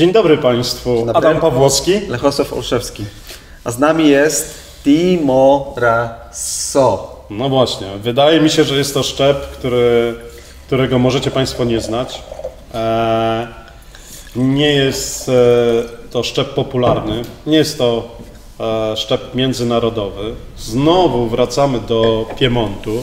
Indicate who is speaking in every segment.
Speaker 1: Dzień dobry Państwu,
Speaker 2: Dzień dobry.
Speaker 1: Adam Pawłowski,
Speaker 2: Lechosław Olszewski. A z nami jest Timorasso.
Speaker 1: No właśnie, wydaje mi się, że jest to szczep, którego możecie Państwo nie znać. Nie jest to szczep popularny, nie jest to szczep międzynarodowy. Znowu wracamy do Piemontu.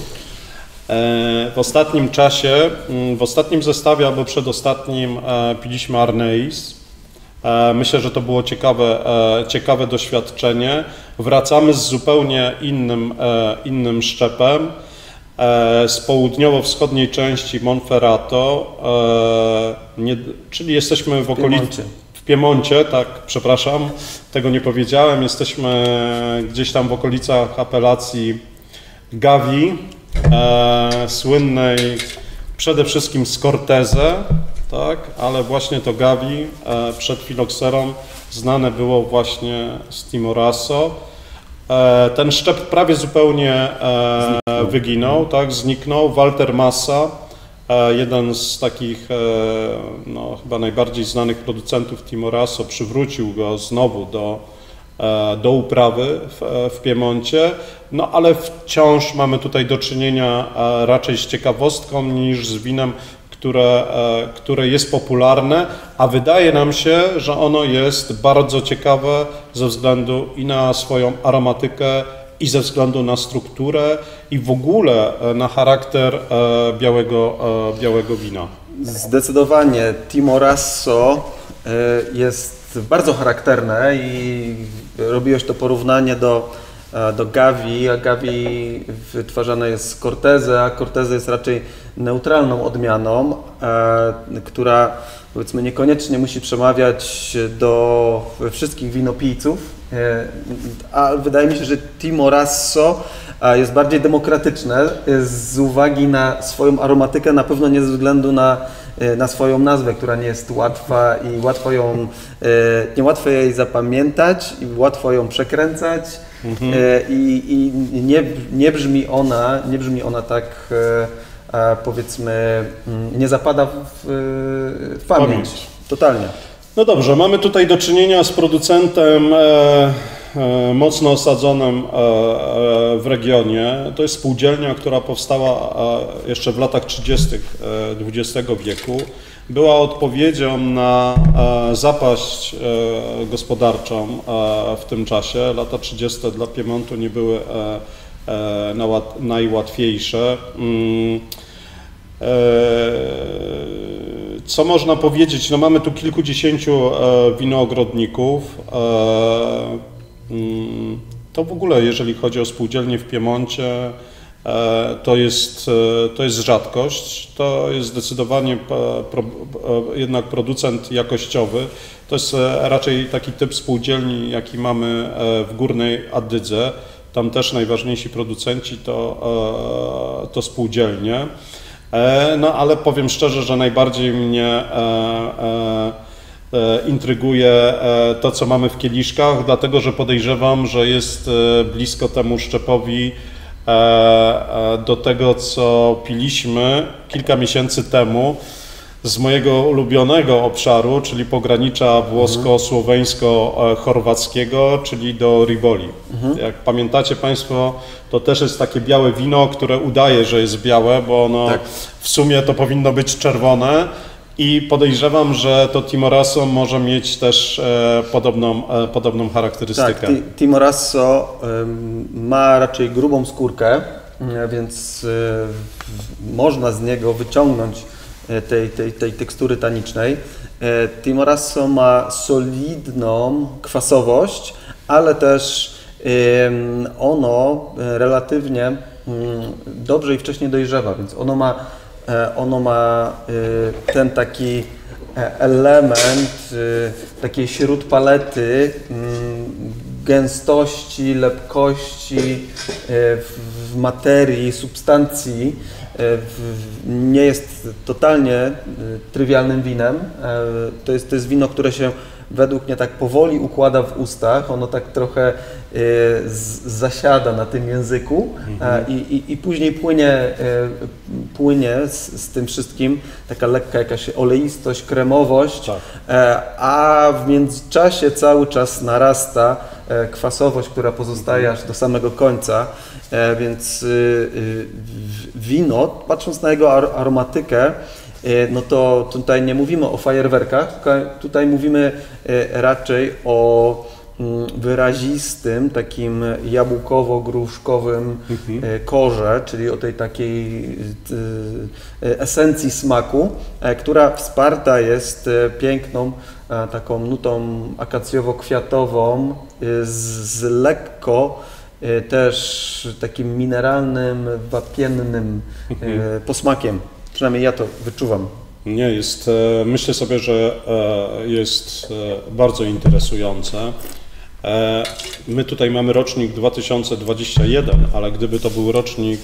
Speaker 1: W ostatnim czasie, w ostatnim zestawie albo przedostatnim piliśmy Arneis. Myślę, że to było ciekawe doświadczenie. Wracamy z zupełnie innym szczepem z południowo-wschodniej części Monferrato, czyli jesteśmy w okolicy, w Piemoncie, tak, przepraszam, tego nie powiedziałem. Jesteśmy gdzieś tam w okolicach apellacji Gavi, słynnej przede wszystkim z Cortese, tak, ale właśnie to Gavi przed filokserą znane było właśnie z Timorasso. Ten szczep prawie zupełnie wyginął, tak, zniknął. Walter Massa, jeden z takich no, chyba najbardziej znanych producentów Timorasso, przywrócił go znowu do uprawy w Piemoncie, no ale wciąż mamy tutaj do czynienia raczej z ciekawostką niż z winem, które jest popularne, a wydaje nam się, że ono jest bardzo ciekawe ze względu i na swoją aromatykę, i ze względu na strukturę, i w ogóle na charakter białego wina.
Speaker 2: Zdecydowanie Timorasso jest bardzo charakterne i robiłeś to porównanie do Gavi, a Gavi wytwarzane jest z Cortese, a Cortese jest raczej neutralną odmianą, która powiedzmy niekoniecznie musi przemawiać do wszystkich winopijców, a wydaje mi się, że Timorasso jest bardziej demokratyczne z uwagi na swoją aromatykę, na pewno nie ze względu na swoją nazwę, która nie jest łatwa i niełatwo jej zapamiętać i łatwo ją przekręcać. I nie brzmi ona tak, powiedzmy, nie zapada w pamięć. Totalnie.
Speaker 1: No dobrze, mamy tutaj do czynienia z producentem mocno osadzonym w regionie. To jest spółdzielnia, która powstała jeszcze w latach 30. XX wieku. Była odpowiedzią na zapaść gospodarczą w tym czasie. Lata 30. dla Piemontu nie były najłatwiejsze. Co można powiedzieć? No mamy tu kilkudziesięciu winoogrodników. To w ogóle, jeżeli chodzi o spółdzielnię w Piemoncie, to jest rzadkość. To jest zdecydowanie jednak producent jakościowy. To jest raczej taki typ spółdzielni, jaki mamy w Górnej Addydze. Tam też najważniejsi producenci to spółdzielnie. No ale powiem szczerze, że najbardziej mnie intryguje to, co mamy w kieliszkach, dlatego że podejrzewam, że jest blisko temu szczepowi do tego, co piliśmy kilka miesięcy temu z mojego ulubionego obszaru, czyli pogranicza włosko-słoweńsko-chorwackiego, czyli do Rivoli. Jak pamiętacie Państwo, to też jest takie białe wino, które udaje, że jest białe, bo ono w sumie to powinno być czerwone. I podejrzewam, że to Timorasso może mieć też podobną charakterystykę.
Speaker 2: Tak, Timorasso ma raczej grubą skórkę, więc można z niego wyciągnąć tej tekstury tanicznej. Timorasso ma solidną kwasowość, ale też ono relatywnie dobrze i wcześnie dojrzewa, więc ono ma ten taki element takiej śródpalety, gęstości, lepkości w materii, substancji. Nie jest totalnie trywialnym winem. To jest wino, które się według mnie tak powoli układa w ustach. Ono tak trochę zasiada na tym języku i później płynie z tym wszystkim taka lekka jakaś oleistość, kremowość,
Speaker 1: tak.
Speaker 2: A w międzyczasie cały czas narasta kwasowość, która pozostaje aż do samego końca, więc wino, patrząc na jego aromatykę, no to tutaj nie mówimy o fajerwerkach, tutaj mówimy raczej o wyrazistym, takim jabłkowo-gruszkowym korze, czyli o tej takiej esencji smaku, która wsparta jest piękną taką nutą akacjowo-kwiatową z lekko też takim mineralnym, wapiennym posmakiem. Przynajmniej ja to wyczuwam.
Speaker 1: Nie, myślę sobie, że jest bardzo interesujące. My tutaj mamy rocznik 2021, ale gdyby to był rocznik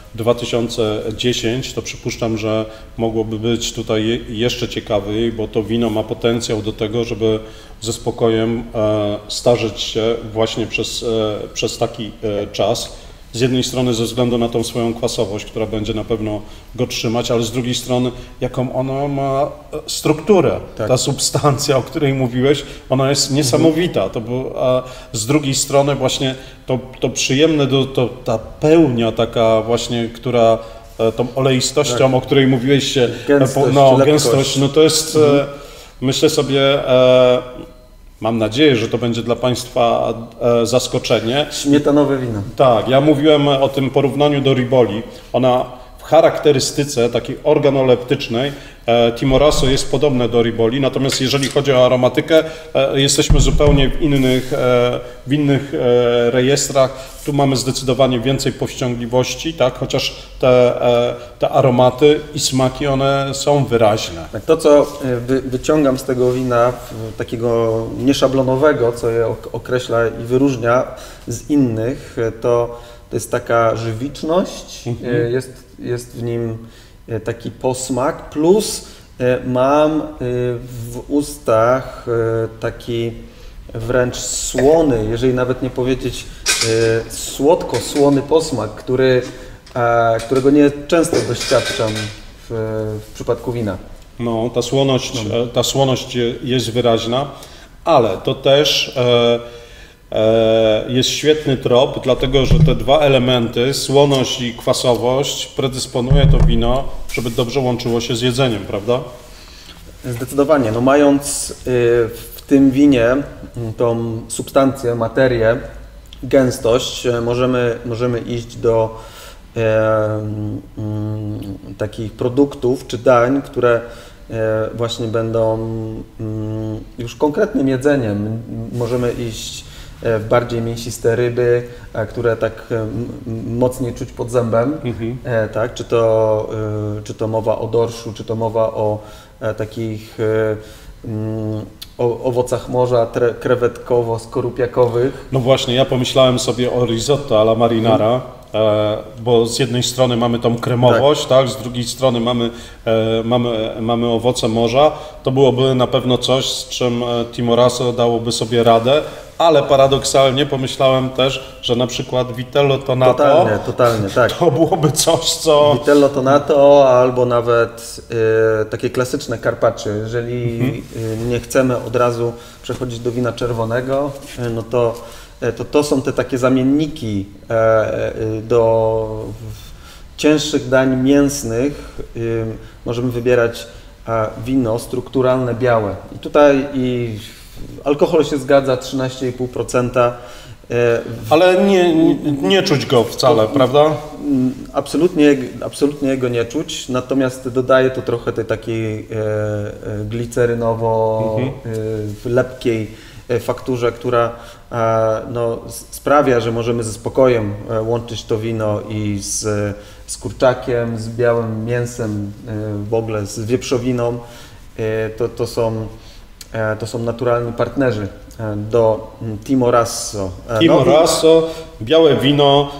Speaker 1: 2010, to przypuszczam, że mogłoby być tutaj jeszcze ciekawiej, bo to wino ma potencjał do tego, żeby ze spokojem starzeć się właśnie przez taki czas. Z jednej strony ze względu na tą swoją kwasowość, która będzie na pewno go trzymać, ale z drugiej strony jaką ona ma strukturę. Tak. Ta substancja, o której mówiłeś, ona jest niesamowita. A z drugiej strony właśnie to przyjemne, ta pełnia taka właśnie, która tą oleistością, o której mówiłeś, gęstość, no to jest, myślę sobie, mam nadzieję, że to będzie dla Państwa zaskoczenie.
Speaker 2: Śmietanowe wino.
Speaker 1: Tak, ja mówiłem o tym porównaniu do Riboli. Ona w charakterystyce takiej organoleptycznej Timorasso jest podobne do Riboli, natomiast jeżeli chodzi o aromatykę, jesteśmy zupełnie w innych rejestrach. Tu mamy zdecydowanie więcej powściągliwości, tak? Chociaż te aromaty i smaki, one są wyraźne.
Speaker 2: Tak, to, co wyciągam z tego wina, takiego nieszablonowego, co je określa i wyróżnia z innych, to jest taka żywiczność, jest w nim taki posmak, plus mam w ustach taki wręcz słony, jeżeli nawet nie powiedzieć słodko-słony posmak, którego nie często doświadczam w przypadku wina.
Speaker 1: No, ta słoność jest wyraźna, ale to też jest świetny trop, dlatego że te dwa elementy, słoność i kwasowość, predysponuje to wino, żeby dobrze łączyło się z jedzeniem, prawda?
Speaker 2: Zdecydowanie. No, mając w tym winie tą substancję, materię, gęstość, możemy iść do takich produktów czy dań, które właśnie będą już konkretnym jedzeniem. Możemy iść w bardziej mięsiste ryby, które tak mocniej czuć pod zębem, tak? Czy to mowa o dorszu, czy to mowa o takich owocach morza krewetkowo-skorupiakowych.
Speaker 1: No właśnie, ja pomyślałem sobie o risotto alla marinara, bo z jednej strony mamy tą kremowość, tak? Z drugiej strony mamy owoce morza. To byłoby na pewno coś, z czym Timorasso dałoby sobie radę, ale paradoksalnie pomyślałem też, że na przykład Vitello Tonato
Speaker 2: totalnie, tak.
Speaker 1: To byłoby coś, co...
Speaker 2: Vitello Tonato albo nawet takie klasyczne carpaccio. Jeżeli nie chcemy od razu przechodzić do wina czerwonego, no to są te takie zamienniki do cięższych dań mięsnych. Możemy wybierać wino strukturalne, białe. I tutaj alkohol się zgadza, 13,5%.
Speaker 1: Ale nie czuć go wcale, prawda?
Speaker 2: Absolutnie go nie czuć, natomiast dodaje to trochę tej takiej glicerynowo-lepkiej fakturze, która sprawia, że możemy ze spokojem łączyć to wino i z kurczakiem, z białym mięsem, w ogóle z wieprzowiną. To są naturalni partnerzy do Timorasso.
Speaker 1: Timorasso, białe wino,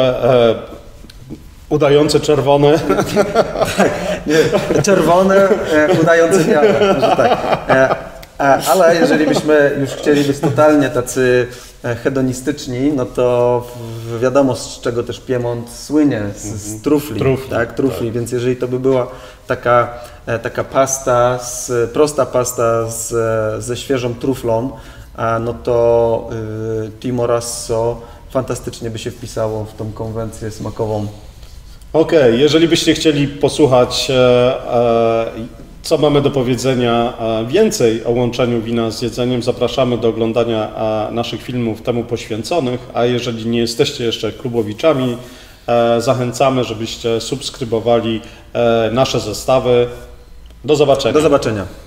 Speaker 1: udające czerwone.
Speaker 2: Tak, czerwone, udające białe. Tak. Ale jeżeli byśmy już chcieli być totalnie tacy hedonistyczni, no to wiadomo, z czego też Piemont słynie, z trufli, tak? Trufli, więc jeżeli to by była taka pasta, prosta pasta ze świeżą truflą, no to Timo-Rasso fantastycznie by się wpisało w tą konwencję smakową.
Speaker 1: Okej, jeżeli byście chcieli posłuchać, co mamy do powiedzenia więcej o łączeniu wina z jedzeniem, zapraszamy do oglądania naszych filmów temu poświęconych, a jeżeli nie jesteście jeszcze klubowiczami, zachęcamy, żebyście subskrybowali nasze zestawy. Do zobaczenia.
Speaker 2: Do zobaczenia.